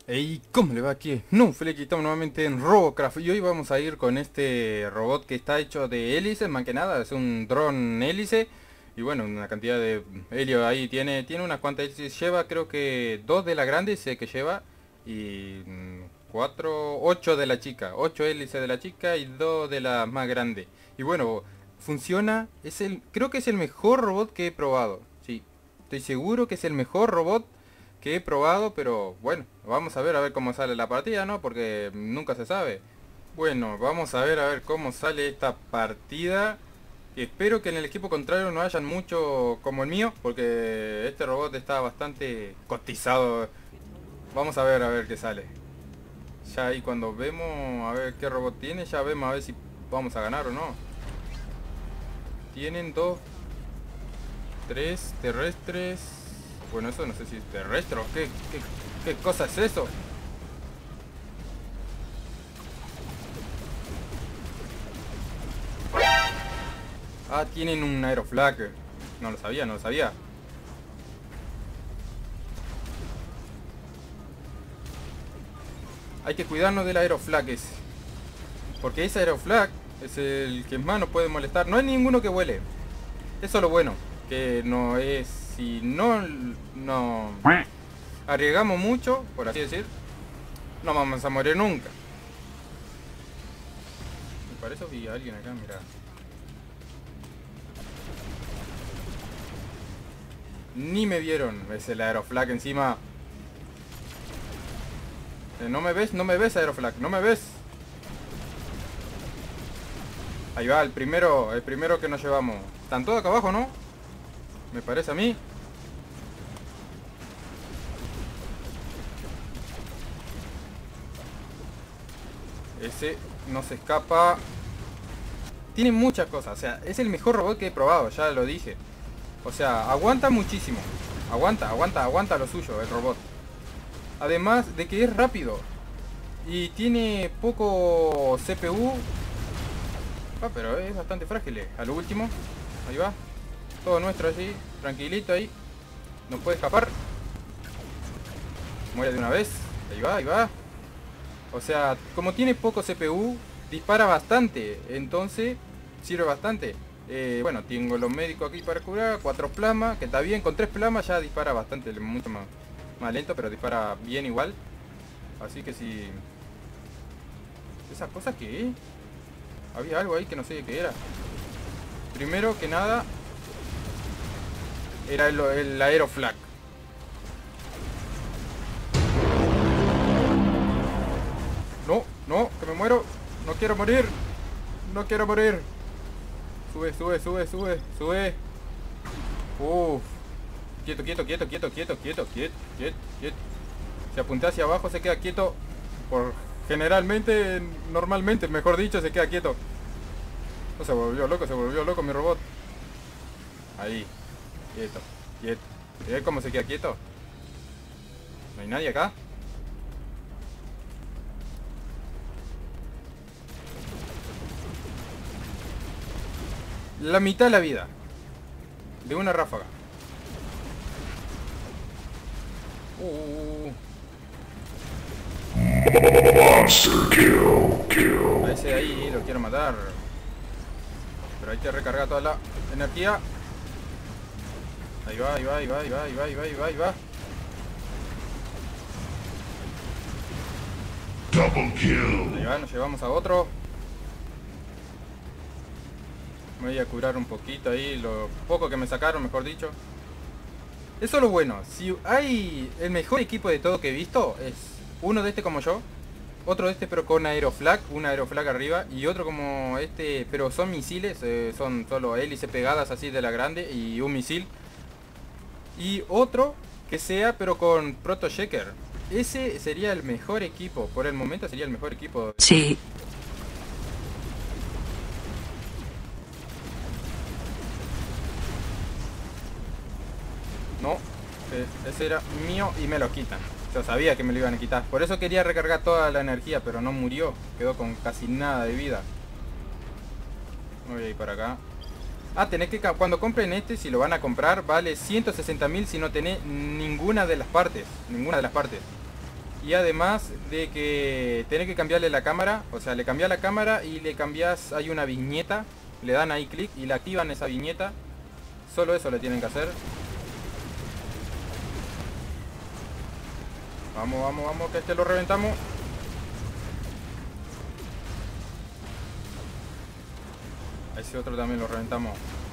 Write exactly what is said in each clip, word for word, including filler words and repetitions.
Hey, ¿cómo le va aquí? No, Flecky, estamos nuevamente en Robocraft y hoy vamos a ir con este robot que está hecho de hélices, más que nada, es un dron hélice y bueno, una cantidad de helio ahí, tiene tiene unas cuantas hélices, lleva creo que dos de la grande sé que lleva y mm, cuatro, ocho de la chica, ocho hélices de la chica y dos de la más grande. Y bueno, funciona, es el, creo que es el mejor robot que he probado, sí, estoy seguro que es el mejor robot que he probado, pero bueno, vamos a ver a ver cómo sale la partida, ¿no? Porque nunca se sabe. Bueno, vamos a ver a ver cómo sale esta partida. Espero que en el equipo contrario no hayan mucho como el mío, porque este robot está bastante cotizado. Vamos a ver a ver qué sale. Ya ahí cuando vemos a ver qué robot tiene, ya vemos a ver si vamos a ganar o no. Tienen dos, tres terrestres. Bueno, eso no sé si es terrestre o qué, qué, qué cosa es eso. Ah, tienen un aeroflag. No lo sabía, no lo sabía. Hay que cuidarnos del aeroflag ese. Porque ese aeroflag es el que más nos puede molestar. No hay ninguno que vuele. Eso es lo bueno. Que no es... Si no... No... Arriesgamos mucho, por así decir. No vamos a morir nunca. Me parece que vi a alguien acá, mira. Ni me vieron. Es el aeroflag encima. Eh, ¿No me ves? ¿No me ves, aeroflag? ¿No me ves? Ahí va, el primero, el primero que nos llevamos. Están todos acá abajo, ¿no? Me parece a mí. Ese no se escapa. Tiene muchas cosas, o sea, es el mejor robot que he probado, ya lo dije. O sea, aguanta muchísimo. Aguanta, aguanta, aguanta lo suyo el robot. Además de que es rápido. Y tiene poco C P U. Ah, pero es bastante frágil. eh. A lo último. Ahí va. Todo nuestro así. Tranquilito ahí. No puede escapar. Muere de una vez. Ahí va, ahí va. O sea, como tiene poco C P U, dispara bastante. Entonces, sirve bastante. Eh, bueno, tengo los médicos aquí para curar. Cuatro plasmas, que está bien. Con tres plasmas ya dispara bastante. Mucho más, más lento, pero dispara bien igual. Así que si... ¿Esas cosas qué? Había algo ahí que no sé qué era. Primero que nada, era el, el aeroflag. No, no, que me muero. No quiero morir. No quiero morir. Sube, sube, sube, sube, sube. Uff. Quieto, quieto, quieto, quieto, quieto, quieto, quieto, quieto, quieto. Si apunta hacia abajo se queda quieto. Por generalmente, normalmente, mejor dicho, se queda quieto. No, se volvió loco, se volvió loco mi robot. Ahí. Quieto, quieto. ¿Ves cómo se queda quieto? ¿No hay nadie acá? La mitad de la vida. De una ráfaga. Uh. Monster kill, kill. A ese de ahí lo quiero matar. Pero hay que recargar toda la energía. Ahí va, ahí va, ahí va, ahí va, ahí va, ahí va, ahí va, ahí va. Double kill. Ahí va, nos llevamos a otro. Me voy a curar un poquito ahí, lo poco que me sacaron, mejor dicho. Eso es lo bueno, si hay el mejor equipo de todo que he visto, es uno de este como yo, otro de este pero con aeroflag, un aeroflag arriba, y otro como este, pero son misiles, eh, son solo hélices pegadas así de la grande y un misil. Y otro que sea pero con proto checker. Ese sería el mejor equipo, por el momento sería el mejor equipo. Sí. No, ese era mío y me lo quitan. Yo sabía que me lo iban a quitar. Por eso quería recargar toda la energía, pero no murió. Quedó con casi nada de vida. Voy a ir para acá. Ah, tenés que... Cuando compren este, si lo van a comprar, vale ciento sesenta mil si no tenés ninguna de las partes. Ninguna de las partes. Y además de que tenés que cambiarle la cámara, o sea, le cambiás la cámara y le cambiás, hay una viñeta, le dan ahí clic y le activan esa viñeta. Solo eso le tienen que hacer. Vamos, vamos, vamos, que este lo reventamos. A ese otro también lo reventamos.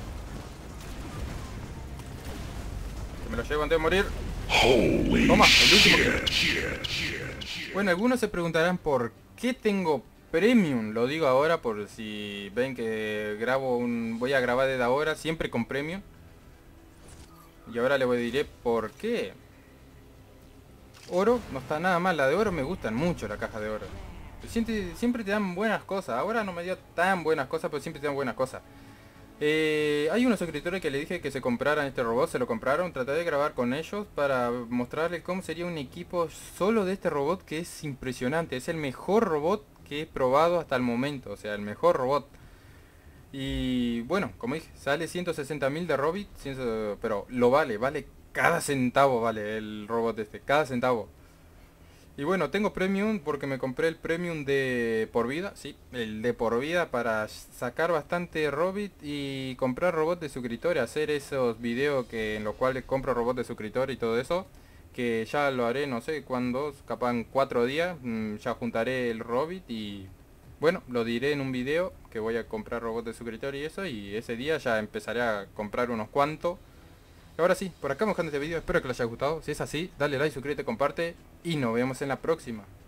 Que me lo llevo antes de morir. Holy Toma, el último que... shit, shit, shit. Bueno, algunos se preguntarán por qué tengo Premium. Lo digo ahora por si ven que grabo un... voy a grabar desde ahora, siempre con Premium. Y ahora les diré por qué. Oro, no está nada mal, la de oro me gustan mucho, la caja de oro. Siempre, siempre te dan buenas cosas, ahora no me dio tan buenas cosas, pero siempre te dan buenas cosas. Eh, hay unos suscriptores que le dije que se compraran este robot, se lo compraron, traté de grabar con ellos para mostrarles cómo sería un equipo solo de este robot que es impresionante. Es el mejor robot que he probado hasta el momento, o sea, el mejor robot. Y bueno, como dije, sale ciento sesenta mil de Robit, pero lo vale, vale cada centavo, vale el robot este, cada centavo. Y bueno, tengo Premium porque me compré el Premium de por vida, sí, el de por vida para sacar bastante Robit y comprar robots de suscriptores, hacer esos videos que en los cuales compro robots de suscriptores y todo eso, que ya lo haré, no sé cuándo, capaz en cuatro días, mmm, ya juntaré el Robit y bueno, lo diré en un video que voy a comprar robots de suscriptor y eso, y ese día ya empezaré a comprar unos cuantos. Ahora sí, por acá mojando este video, espero que les haya gustado. Si es así, dale like, suscríbete, comparte y nos vemos en la próxima.